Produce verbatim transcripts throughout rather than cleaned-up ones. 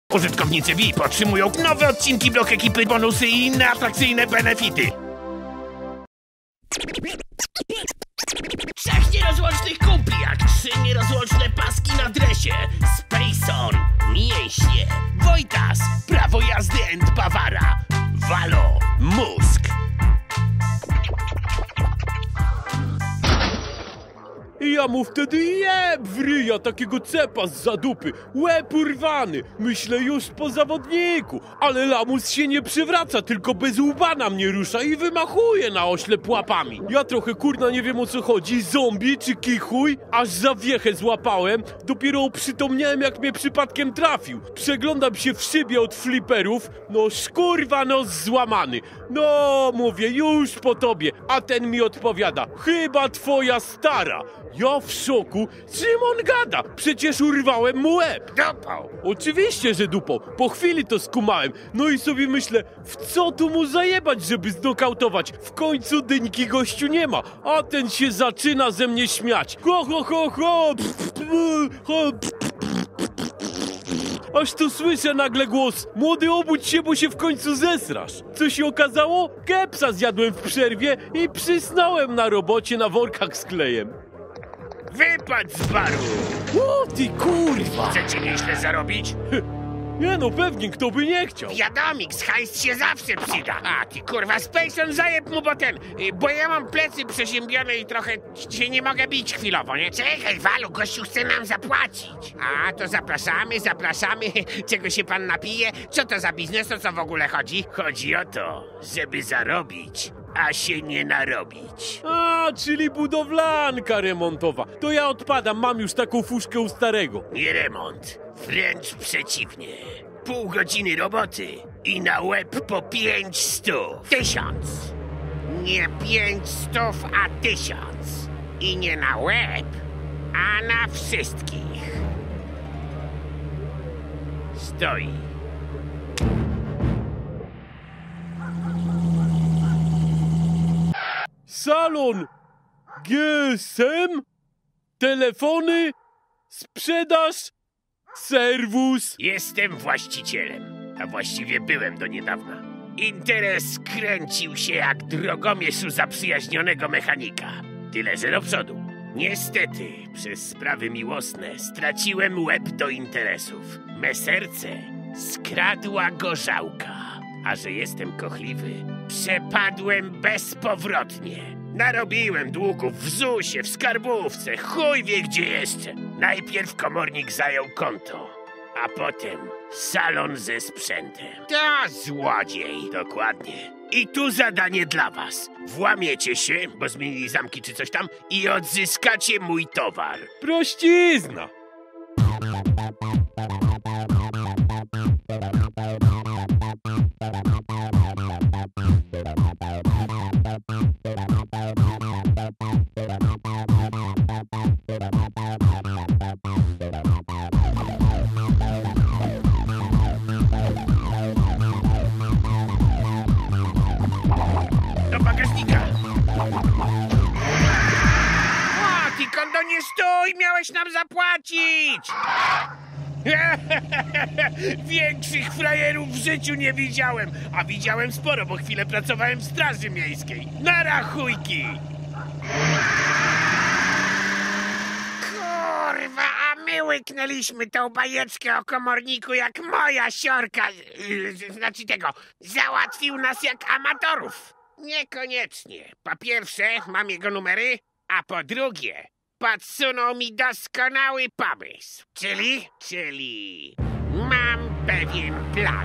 Użytkownicy V I P otrzymują nowe odcinki, blok ekipy, bonusy i inne atrakcyjne benefity. Trzech nierozłącznych kumpli, jak trzy nierozłączne paski na dresie. Spacon, mięśnie. Wojtas, prawo jazdy and Bawara. Valo, mózg. I ja mu wtedy jeb w ryja takiego cepa z zadupy, łeb urwany. Myślę już po zawodniku, ale lamus się nie przywraca, tylko bez łba na mnie rusza i wymachuje na oślep łapami. Ja trochę kurna nie wiem o co chodzi, zombie czy kichuj, aż za wiechę złapałem. Dopiero oprzytomniałem jak mnie przypadkiem trafił. Przeglądam się w szybie od fliperów, no szkurwa nos złamany. No mówię, już po tobie, a ten mi odpowiada, chyba twoja stara. Ja w szoku, czym on gada? Przecież urwałem mu łeb. Dupą. Oczywiście, że dupą. Po chwili to skumałem. No i sobie myślę, w co tu mu zajebać, żeby znokautować? W końcu dyńki gościu nie ma, a ten się zaczyna ze mnie śmiać. Ho, ho, ho, ho. ho. Aż tu słyszę nagle głos: młody, obudź się, bo się w końcu zesrasz. Co się okazało? Kepsa zjadłem w przerwie i przysnąłem na robocie na workach z klejem. Wypadł z baru! O ty kurwa! Chcecie nieźle zarobić? Nie no, pewnie, kto by nie chciał. Wiadomik, hajs się zawsze przyda. A ty kurwa, Spacon, zajeb mu, bo ten, bo ja mam plecy przeziębione i trochę się nie mogę bić chwilowo, nie? Czekaj, Walu, gościu chce nam zapłacić. A, to zapraszamy, zapraszamy. Czego się pan napije? Co to za biznes, o co w ogóle chodzi? Chodzi o to, żeby zarobić, a się nie narobić. A, czyli budowlanka remontowa. To ja odpadam, mam już taką fuszkę u starego. Nie remont, wręcz przeciwnie. Pół godziny roboty i na łeb po pięć stów. Tysiąc. Nie pięć stów, a tysiąc. I nie na łeb, a na wszystkich. Stoi. Salon G S M, telefony, sprzedaż, serwus. Jestem właścicielem, a właściwie byłem do niedawna. Interes kręcił się jak drogomierz u zaprzyjaźnionego mechanika. Tyle, że do przodu. Niestety, przez sprawy miłosne straciłem łeb do interesów. Me serce skradła gorzałka. A że jestem kochliwy, przepadłem bezpowrotnie. Narobiłem długów w zusie, w skarbówce, chuj wie gdzie jeszcze. Najpierw komornik zajął konto, a potem salon ze sprzętem. To złodziej, dokładnie. I tu zadanie dla was. Włamiecie się, bo zmienili zamki czy coś tam, i odzyskacie mój towar. Prościzna. Do bagażnika. A, ty kondo, nie stój, miałeś nam zapłacić. Większych frajerów w życiu nie widziałem, a widziałem sporo, bo chwilę pracowałem w straży miejskiej. Na rachujki. Kurwa, a my łyknęliśmy tą bajeczkę o komorniku jak moja siorka, yy, znaczy tego, załatwił nas jak amatorów. Niekoniecznie. Po pierwsze, mam jego numery, a po drugie, podsunął mi doskonały pomysł. Czyli? Czyli mam pewien plan.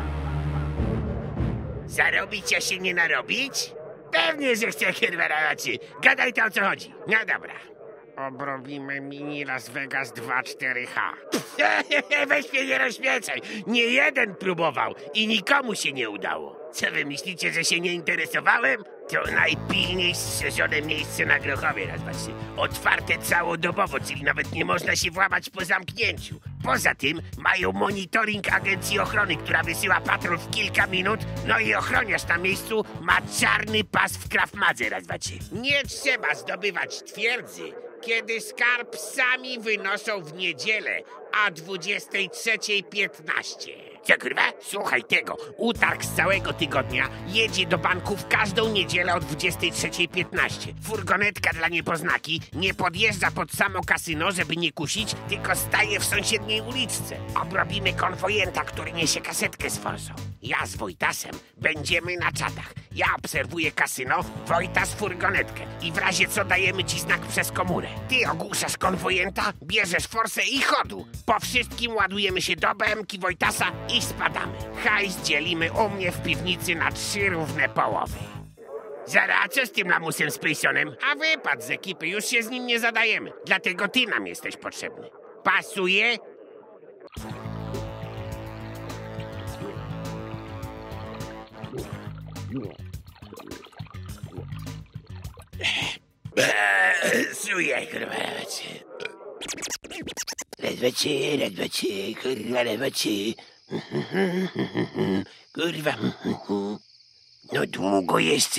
Zarobić, a się nie narobić? Pewnie, że chcę, kierweraci. Gadaj to, o co chodzi. No dobra. Obrobimy mini Las Vegas dwa cztery H. Weź mnie nie rozśmiecaj. Nie jeden próbował i nikomu się nie udało. Co wy myślicie, że się nie interesowałem? To najpilniej strzeżone miejsce na Grochowie, raz zobaczcie. Otwarte całodobowo, czyli nawet nie można się włamać po zamknięciu. Poza tym mają monitoring agencji ochrony, która wysyła patrol w kilka minut, no i ochroniarz na miejscu ma czarny pas w Krav Madze, raz zobaczcie. Nie trzeba zdobywać twierdzy, kiedy skarb sami wynoszą w niedzielę, o dwudziestej trzeciej piętnaście. Co kurwa? Słuchaj tego. Utarg z całego tygodnia jedzie do banku w każdą niedzielę o dwudziestej trzeciej piętnaście. Furgonetka dla niepoznaki nie podjeżdża pod samo kasyno, żeby nie kusić, tylko staje w sąsiedniej uliczce. Obrobimy konwojenta, który niesie kasetkę z forsą. Ja z Wojtasem będziemy na czatach. Ja obserwuję kasyno, Wojtas furgonetkę i w razie co dajemy ci znak przez komórę. Ty ogłuszasz konwojenta, bierzesz forsę i chodu. Po wszystkim ładujemy się do B M ki Wojtasa i spadamy. Hajs dzielimy u mnie w piwnicy na trzy równe połowy. Zara, co z tym lamusem z Paysonem? A wypadł z ekipy, już się z nim nie zadajemy. Dlatego ty nam jesteś potrzebny. Pasuje? Suje, kurwa, lewacie. Lewacie, lewacie, kurwa, lewacie. Kurwa. No długo jeszcze.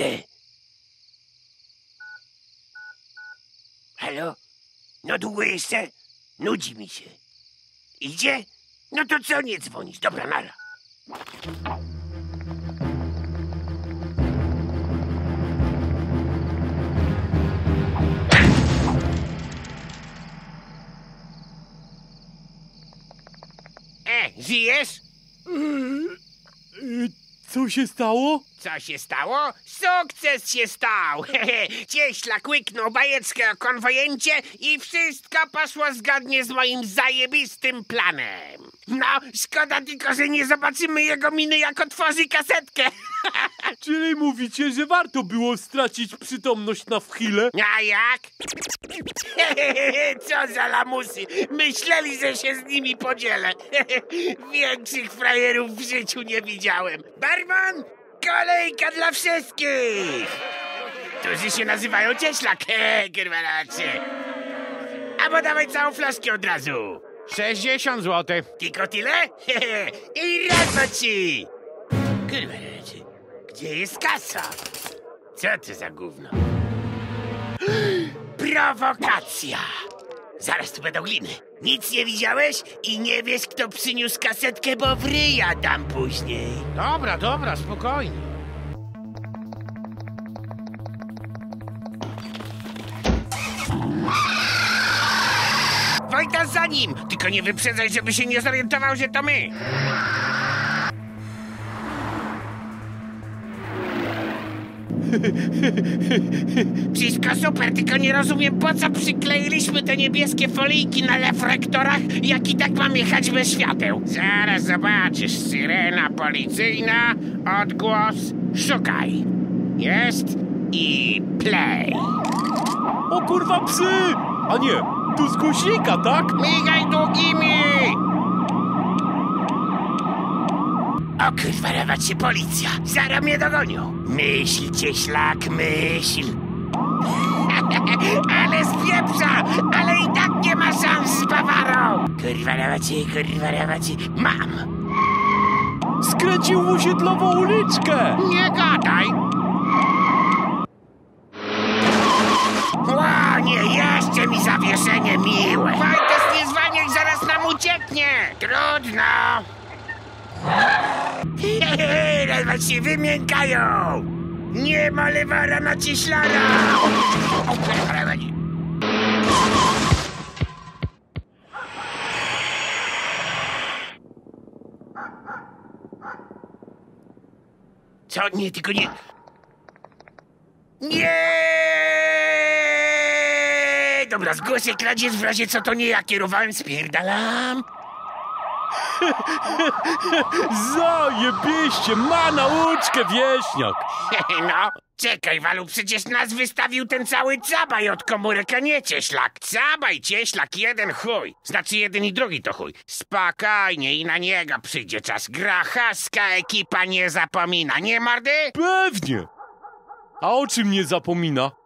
Halo? No długo jeszcze? Nudzi mi się. Idzie? No to co nie dzwonisz? Dobra, nara. E, żyjesz? Co się stało? Co się stało? Sukces się stał! Cieślak łyknął bajeczkę o konwojencie i wszystko poszło zgodnie z moim zajebistym planem. No, szkoda tylko, że nie zobaczymy jego miny, jak otworzy kasetkę. Czyli mówicie, że warto było stracić przytomność na chwilę? A jak? Co za lamusy! Myśleli, że się z nimi podzielę. Większych frajerów w życiu nie widziałem. Barman! Kolejka dla wszystkich! Którzy się nazywają Cieślak. Kurwalacie. Albo dawaj całą flaszkę od razu. sześćdziesiąt złotych. Tylko tyle? I raz ci! Kurwalacie. Gdzie jest kasa? Co to za gówno? Prowokacja! Zaraz tu będą gliny. Nic nie widziałeś i nie wiesz, kto przyniósł kasetkę, bo w ryja dam później. Dobra, dobra, spokojnie. Wojtas za nim! Tylko nie wyprzedzaj, żeby się nie zorientował, że to my. Wszystko super, tylko nie rozumiem, po co przykleiliśmy te niebieskie folijki na reflektorach, jak i tak mam jechać bez świateł. Zaraz zobaczysz, syrena policyjna, odgłos, szukaj. Jest i play. O kurwa, psy! A nie, tu z głośnika, tak? Migaj długimi! O kurwa, dawać się policja! Zaraz mnie dogonią! Myśl, cieślak, myśl! Ale spieprza! Ale i tak nie ma szans z Bawarą! Kurwa, dawać się, kurwa, dawać się! Mam! Skręcił w osiedlową uliczkę! Nie gadaj! Ła, nie, jeszcze mi zawieszenie miłe! Wojtas, nie zwalniaj, zaraz nam ucieknie! Trudno! Hehehe, nawet się wymiękają! Nie ma lewara na cieślara! Co? Nie, tylko nie... Nie! Dobra, zgłoszę kradzież, w razie co to nie ja kierowałem, spierdalam. Zajebieście, ma nauczkę, wieśniak! No, czekaj, Walu, przecież nas wystawił ten cały Cabaj od komórek, a nie Cieślak. Cabaj, Cieślak, jeden chuj. Znaczy jeden i drugi to chuj. Spokojnie i na niego przyjdzie czas. Grachowska ekipa nie zapomina, nie mordy? Pewnie! A o czym nie zapomina?